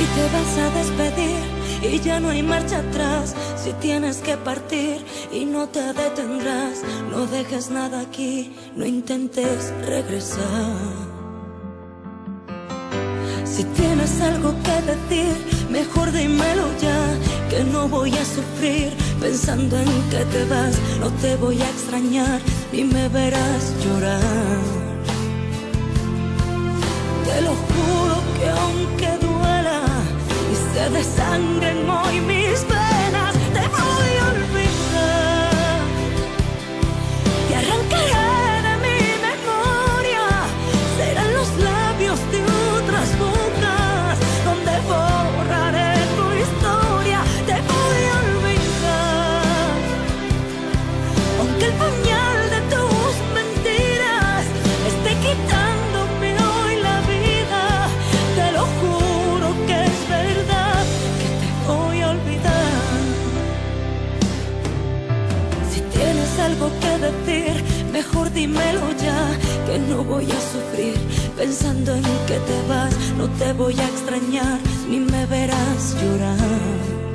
te vas a despedir y ya no hay marcha atrás, si tienes que partir y no te detendrás, no dejes nada aquí, no intentes regresar. Si tienes algo que decir, mejor dímelo ya, que no voy a sufrir pensando en que te vas. No te voy a extrañar ni me verás llorar. Te lo juro que aunque duela y se desangren hoy mis venas, te voy a olvidar. Te arrancaré de mi memoria, serán los labios de otras bocas donde borraré tu historia. Te voy a olvidar, aunque el puñal de tus mentiras esté quitándome hoy la vida. Te lo juro que es verdad, que te voy a olvidar. Si tienes algo que decir, mejor dímelo ya, que no voy a sufrir pensando en que te vas. No te voy a extrañar ni me verás llorar.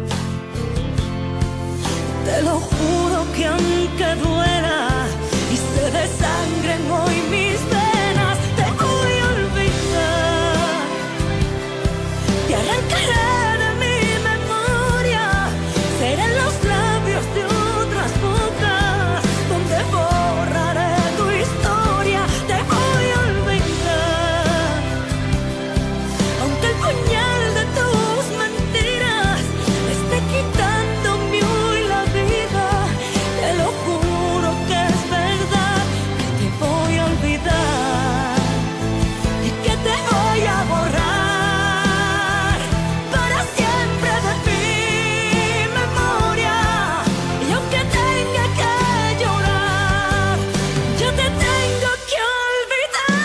Te lo juro que aunque duela y se desangren hoy mis venas, te voy a olvidar. Te arrancaré de mi memoria, serán los labios de otras bocas donde borraré tu historia. Te voy a olvidar, aunque el puñal de tus mentiras esté quitándome hoy la vida. Te lo juro que es verdad, que te voy a olvidar y que te voy a borrar para siempre de mi memoria. Y aunque tenga que llorar, yo te tengo que olvidar.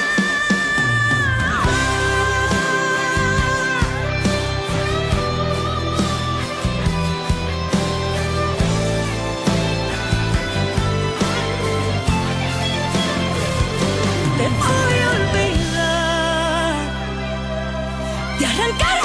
Te voy a olvidar, te arrancaré